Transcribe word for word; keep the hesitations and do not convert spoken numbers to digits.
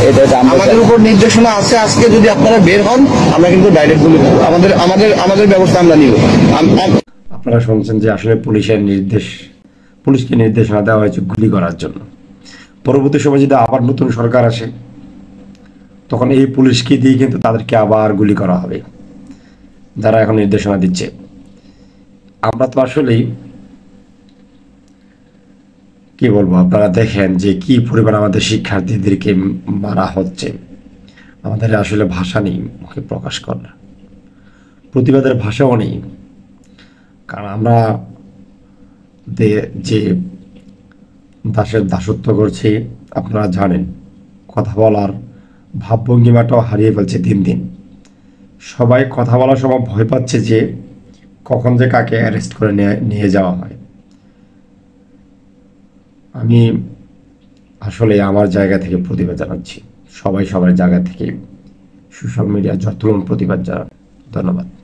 এটা আমাদের উপর নির্দেশনা আছে। আজকে যদি আপনারা বের হন আমরা কিন্তু ডাইরেক্ট গুলি আমাদের আমাদের আমাদের ব্যবস্থা আমরা নিব। আপনারা শুনছেন যে আসলে পুলিশের নির্দেশ পুলিশকে নির্দেশনা দেওয়া হয়েছে গুলি করার জন্য। পরবর্তী সময় যদি আবার নতুন সরকার আসে তখন এই পুলিশকে দিয়ে কিন্তু তাদেরকে আবার গুলি করা হবে যারা এখন নির্দেশনা দিচ্ছে। আমরা তো আসলেই কি বলবো, আপনারা দেখেন যে কি পরিমাণ আমাদের শিক্ষার্থীদেরকে মারা হচ্ছে। আমাদের আসলে ভাষা নেই মুখে প্রকাশ করার, প্রতিবাদের ভাষাও নেই। কারণ আমরা যে দাসের দাসত্ব করছি আপনারা জানেন, কথা বলার ভাবভঙ্গিমাটাও হারিয়ে ফেলছে দিন দিন। সবাই কথা বলার সময় ভয় পাচ্ছে যে কখন যে কাকে অ্যারেস্ট করে নিয়ে যাওয়া হয়। আমি আসলে আমার জায়গা থেকে প্রতিবাদ জানাচ্ছি, সবাই সবার জায়গা থেকে সোশ্যাল মিডিয়া যতক্ষণ প্রতিবাদ জানান। ধন্যবাদ।